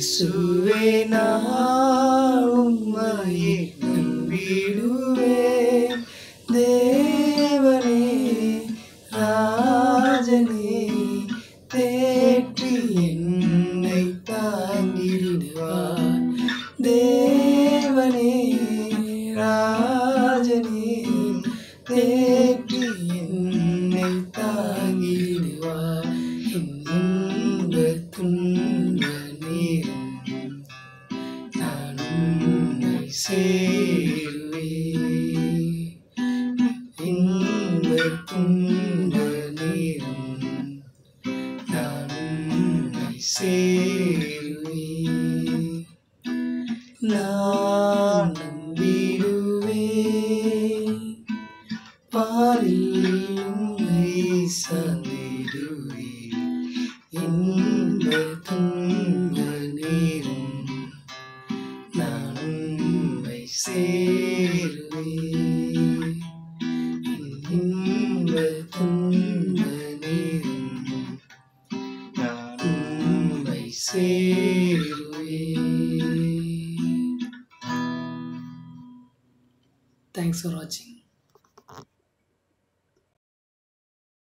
இயேசுவே நான் உம்மையே நம்பிடுவேன். தேவனே ராஜனே தேற்றி என்னை தாங்கிடுவார். தேவனே ராஜனே தேற்றி என்னை தாங்கிடுவார். இன்ப துன்ப நேரம் நான் உம்மை சேருவேன். இன்ப துன்ப நேரம் நான் உம்மை சேருவேன். நான் நம்பிடுவேன், பாரில் உம்மை சார்ந்திடுவேன். இன்ப துன்ப நேரம் நான் உம்மை சேருவேன். இன்ப துன்ப நேரம் நான் உம்மை சேருவேன். Thanks for watching.